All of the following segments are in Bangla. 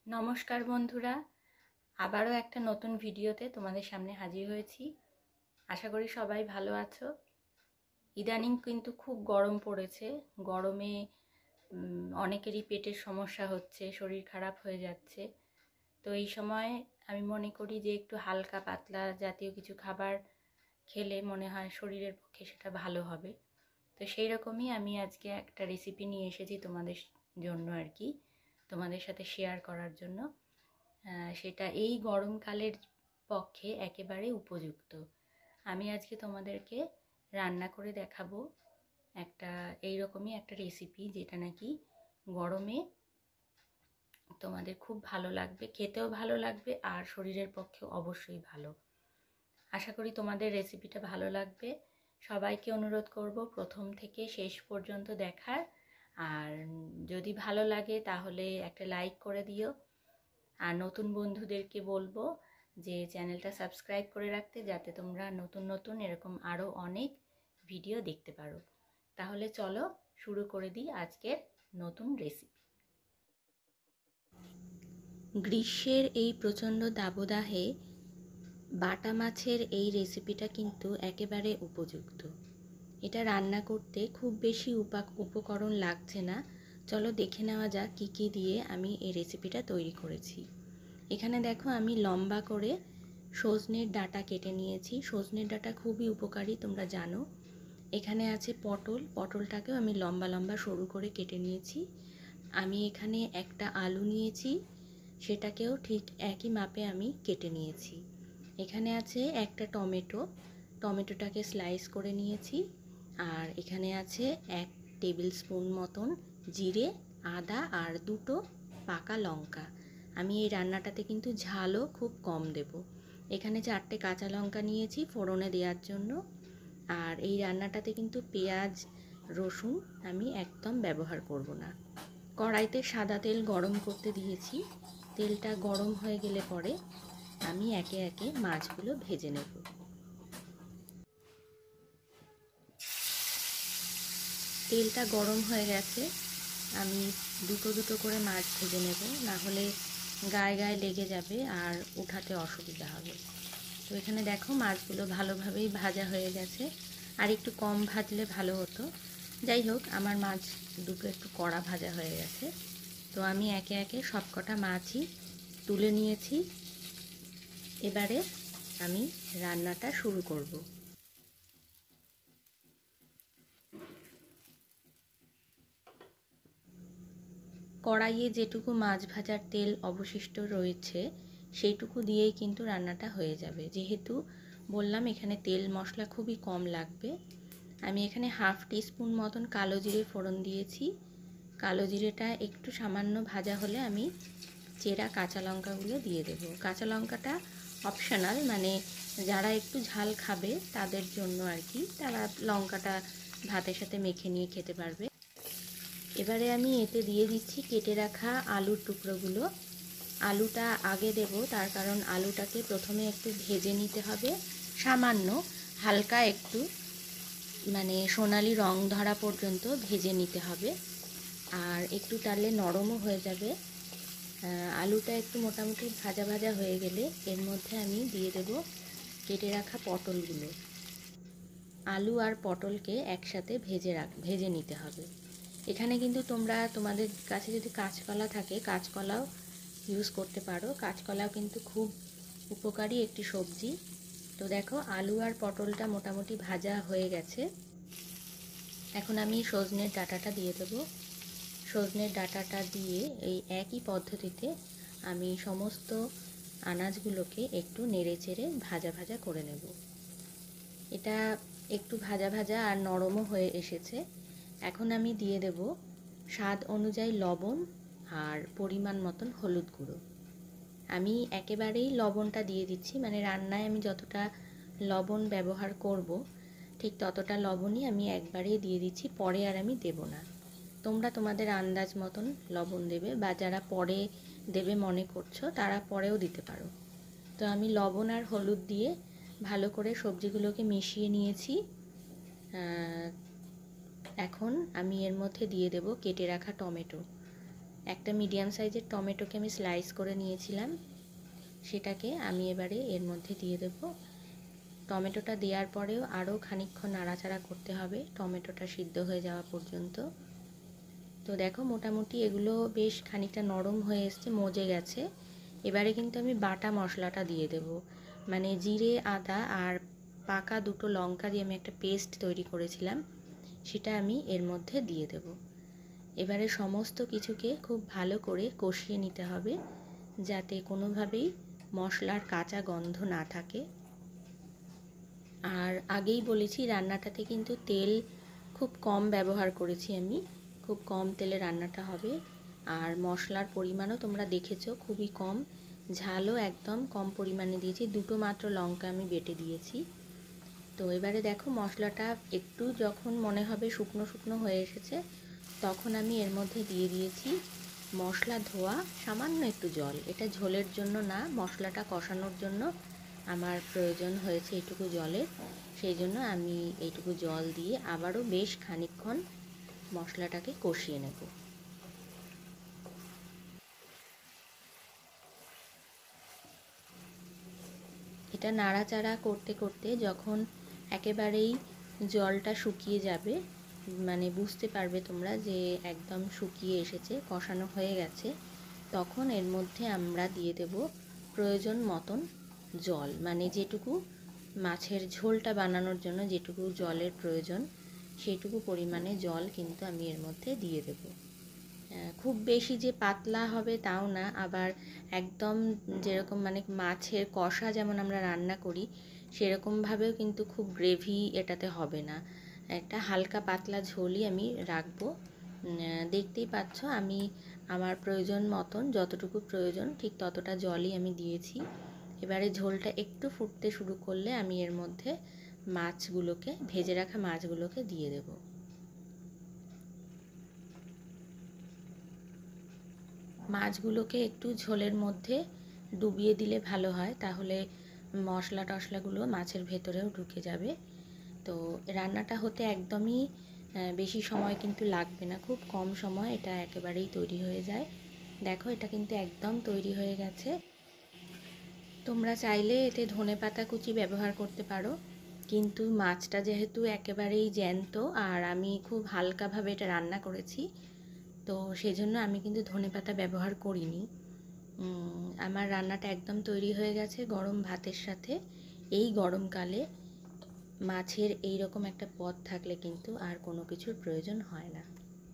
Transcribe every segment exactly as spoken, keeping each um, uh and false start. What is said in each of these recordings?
নমস্কার বন্ধুরা, আবারও একটা নতুন ভিডিওতে তোমাদের সামনে হাজির হয়েছি। আশা করি সবাই ভালো আছো। ইদানিং কিন্তু খুব গরম পড়েছে। গরমে অনেকেরই পেটের সমস্যা হচ্ছে, শরীর খারাপ হয়ে যাচ্ছে। তো এই সময় আমি মনে করি যে একটু হালকা পাতলা জাতীয় কিছু খাবার খেলে মনে হয় শরীরের পক্ষে সেটা ভালো হবে। তো সেই রকমই আমি আজকে একটা রেসিপি নিয়ে এসেছি তোমাদের জন্য আর কি, তোমাদের সাথে শেয়ার করার জন্য। সেটা এই গরমকালের পক্ষে একেবারে উপযুক্ত। আমি আজকে তোমাদেরকে রান্না করে দেখাবো একটা এইরকমই একটা রেসিপি, যেটা নাকি গরমে তোমাদের খুব ভালো লাগবে, খেতেও ভালো লাগবে আর শরীরের পক্ষে অবশ্যই ভালো। আশা করি তোমাদের রেসিপিটা ভালো লাগবে। সবাইকে অনুরোধ করব প্রথম থেকে শেষ পর্যন্ত দেখার। আর যদি ভালো লাগে তাহলে একটা লাইক করে দিও। আর নতুন বন্ধুদেরকে বলবো যে চ্যানেলটা সাবস্ক্রাইব করে রাখতে, যাতে তোমরা নতুন নতুন এরকম আরও অনেক ভিডিও দেখতে পারো। তাহলে চলো শুরু করে দিই আজকের নতুন রেসিপি। গ্রীষ্মের এই প্রচণ্ড দাবদাহে বাটা মাছের এই রেসিপিটা কিন্তু একেবারে উপযুক্ত। এটা রান্না করতে খুব বেশি উপা উপকরণ লাগছে না। চলো দেখে নেওয়া যাক কী কী দিয়ে আমি এই রেসিপিটা তৈরি করেছি। এখানে দেখো আমি লম্বা করে সজনের ডাঁটা কেটে নিয়েছি। সজনের ডাঁটা খুবই উপকারী, তোমরা জানো। এখানে আছে পটল, পটলটাকেও আমি লম্বা লম্বা সরু করে কেটে নিয়েছি। আমি এখানে একটা আলু নিয়েছি, সেটাকেও ঠিক একই মাপে আমি কেটে নিয়েছি। এখানে আছে একটা টমেটো, টমেটোটাকে স্লাইস করে নিয়েছি। আর এখানে আছে এক টেবিল স্পুন মতন জিরে, আদা আর দুটো পাকা লঙ্কা। আমি এই রান্নাটাতে কিন্তু ঝালও খুব কম দেব। এখানে চারটে কাঁচা লঙ্কা নিয়েছি ফোড়নে দেওয়ার জন্য। আর এই রান্নাটাতে কিন্তু পেঁয়াজ রসুন আমি একদম ব্যবহার করব না। কড়াইতে সাদা তেল গরম করতে দিয়েছি। তেলটা গরম হয়ে গেলে পরে আমি একে একে মাছগুলো ভেজে নেব। তেলটা গরম হয়ে গেছে, আমি দুটো দুটো করে মাছ ভেজে নেব, না হলে গায়ে গায়ে লেগে যাবে আর উঠাতে অসুবিধা হবে। তো এখানে দেখো মাছগুলো ভালোভাবেই ভাজা হয়ে গেছে। আর একটু কম ভাজলে ভালো হতো। যাই হোক, আমার মাছ দুটো একটু কড়া ভাজা হয়ে গেছে। তো আমি একে একে সবকটা মাছই তুলে নিয়েছি। এবারে আমি রান্নাটা শুরু করব। কড়াইয়ে যেটুকু মাছ ভাজার তেল অবশিষ্ট রয়েছে সেইটুকু দিয়েই কিন্তু রান্নাটা হয়ে যাবে। যেহেতু বললাম এখানে তেল মশলা খুবই কম লাগবে। আমি এখানে হাফ টিস্পুন মতন কালো জিরে ফোড়ন দিয়েছি। কালো জিরেটা একটু সামান্য ভাজা হলে আমি চেরা কাঁচা লঙ্কাগুলো দিয়ে দেব। কাঁচা লঙ্কাটা অপশনাল, মানে যারা একটু ঝাল খাবে তাদের জন্য আর কি, তারা লঙ্কাটা ভাতের সাথে মেখে নিয়ে খেতে পারবে। এবারে আমি এতে দিয়ে দিচ্ছি কেটে রাখা আলুর টুকরোগুলো। আলুটা আগে দেব, তার কারণ আলুটাকে প্রথমে একটু ভেজে নিতে হবে, সামান্য হালকা একটু মানে সোনালি রং ধরা পর্যন্ত ভেজে নিতে হবে। আর একটু টালে নরমও হয়ে যাবে। আলুটা একটু মোটামুটি ভাজা ভাজা হয়ে গেলে এর মধ্যে আমি দিয়ে দেব কেটে রাখা পটলগুলো। আলু আর পটলকে একসাথে ভেজে রাখ ভেজে নিতে হবে। এখানে কিন্তু তোমরা তোমাদের কাছে যদি কাঁচকলা থাকে কাঁচকলাও ইউজ করতে পারো। কাঁচকলাও কিন্তু খুব উপকারী একটি সবজি। তো দেখো আলু আর পটলটা মোটামুটি ভাজা হয়ে গেছে। এখন আমি সজনের ডাঁটাটা দিয়ে দেবো। সজনের ডাঁটাটা দিয়ে এই একই পদ্ধতিতে আমি সমস্ত আনাজগুলোকে একটু নেড়ে চেড়ে ভাজা ভাজা করে নেব। এটা একটু ভাজা ভাজা আর নরমও হয়ে এসেছে। এখন আমি দিয়ে দেব স্বাদ অনুযায়ী লবণ আর পরিমাণ মতন হলুদ গুঁড়ো। আমি একেবারেই লবণটা দিয়ে দিচ্ছি, মানে রান্নায় আমি যতটা লবণ ব্যবহার করব ঠিক ততটা লবণই আমি একবারেই দিয়ে দিচ্ছি, পরে আর আমি দেব না। তোমরা তোমাদের আন্দাজ মতন লবণ দেবে, বা যারা পরে দেবে মনে করছো তারা পরেও দিতে পারো। তো আমি লবণ আর হলুদ দিয়ে ভালো করে সবজিগুলোকে মিশিয়ে নিয়েছি। এখন আমি এর মধ্যে দিয়ে দেব কেটে রাখা টমেটো। একটা মিডিয়াম সাইজের টমেটোকে আমি স্লাইস করে নিয়েছিলাম, সেটাকে আমি এবারে এর মধ্যে দিয়ে দেব। টমেটোটা দেওয়ার পরেও আরও খানিকক্ষণ নাড়াচাড়া করতে হবে টমেটোটা সিদ্ধ হয়ে যাওয়া পর্যন্ত। তো দেখো মোটামুটি এগুলো বেশ খানিকটা নরম হয়ে এসছে, মজে গেছে। এবারে কিন্তু আমি বাটা মশলাটা দিয়ে দেব, মানে জিরে আদা আর পাকা দুটো লঙ্কা দিয়ে আমি একটা পেস্ট তৈরি করেছিলাম, সেটা আমি এর মধ্যে দিয়ে দেব। এবারে সমস্ত কিছুকে খুব ভালো করে কষিয়ে নিতে হবে, যাতে কোনোভাবেই মশলার কাঁচা গন্ধ না থাকে। আর আগেই বলেছি রান্নাটাতে কিন্তু তেল খুব কম ব্যবহার করেছি আমি, খুব কম তেলে রান্নাটা হবে। আর মশলার পরিমাণও তোমরা দেখেছো খুবই কম, ঝালও একদম কম পরিমাণে দিয়েছি, দুটো মাত্র লঙ্কা আমি বেটে দিয়েছি। তো এবারে দেখো মশলাটা একটু যখন মনে হবে শুকনো শুকনো হয়ে এসেছে, তখন আমি এর মধ্যে দিয়ে দিয়েছি মশলা ধোয়া সামান্য একটু জল। এটা ঝোলের জন্য না, মশলাটা কষানোর জন্য আমার প্রয়োজন হয়েছে এইটুকু জলের, সেই জন্য আমি এইটুকু জল দিয়ে আবারও বেশ খানিকক্ষণ মশলাটাকে কষিয়ে নেব। এটা নাড়াচাড়া করতে করতে যখন একেবারেই জলটা শুকিয়ে যাবে, মানে বুঝতে পারবে তোমরা যে একদম শুকিয়ে এসেছে, কষানো হয়ে গেছে, তখন এর মধ্যে আমরা দিয়ে দেব প্রয়োজন মতন জল, মানে যেটুকু মাছের ঝোলটা বানানোর জন্য যেটুকু জলের প্রয়োজন সেইটুকু পরিমাণে জল কিন্তু আমি এর মধ্যে দিয়ে দেব। খুব বেশি যে পাতলা হবে তাও না, আবার একদম যেরকম মানে মাছের কষা যেমন আমরা রান্না করি সেরকমভাবেও কিন্তু খুব গ্রেভি এটাতে হবে না, একটা হালকা পাতলা ঝোলই আমি রাখবো। দেখতেই পাচ্ছ আমি আমার প্রয়োজন মতন যতটুকু প্রয়োজন ঠিক ততটা জলই আমি দিয়েছি। এবারে ঝোলটা একটু ফুটতে শুরু করলে আমি এর মধ্যে মাছগুলোকে, ভেজে রাখা মাছগুলোকে দিয়ে দেব। মাছগুলোকে একটু ঝোলের মধ্যে ডুবিয়ে দিলে ভালো হয়, তাহলে মশলা টশলাগুলো মাছের ভেতরেও ঢুকে যাবে। তো রান্নাটা হতে একদমই বেশি সময় কিন্তু লাগবে না, খুব কম সময় এটা একেবারেই তৈরি হয়ে যায়। দেখো এটা কিন্তু একদম তৈরি হয়ে গেছে। তোমরা চাইলে এতে ধনেপাতা কুচি ব্যবহার করতে পারো, কিন্তু মাছটা যেহেতু একেবারেই জ্যান্ত আর আমি খুব হালকাভাবে এটা রান্না করেছি, তো সেই জন্য আমি কিন্তু ধনেপাতা ব্যবহার করিনি। আমার রান্নাটা একদম তৈরি হয়ে গেছে গরম ভাতের সাথে। এই গরমকালে মাছের এই রকম একটা পদ থাকলে কিন্তু আর কোনো কিছুর প্রয়োজন হয় না।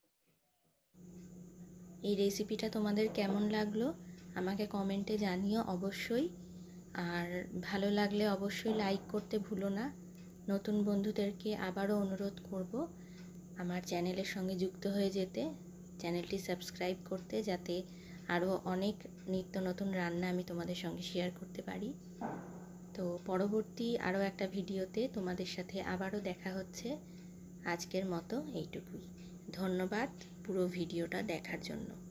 এই রেসিপিটা তোমাদের কেমন লাগলো আমাকে কমেন্টে জানিও অবশ্যই, আর ভালো লাগলে অবশ্যই লাইক করতে ভুলো না। নতুন বন্ধুদেরকে আবারও অনুরোধ করব আমার চ্যানেলের সঙ্গে যুক্ত হয়ে যেতে, চ্যানেলটি সাবস্ক্রাইব করতে, যাতে আরও অনেক নিত্য নতুন রান্না আমি তোমাদের সঙ্গে শেয়ার করতে পারি। তো পরবর্তী আরও একটা ভিডিওতে তোমাদের সাথে আবারও দেখা হচ্ছে। আজকের মতো এইটুকুই। ধন্যবাদ পুরো ভিডিওটা দেখার জন্য।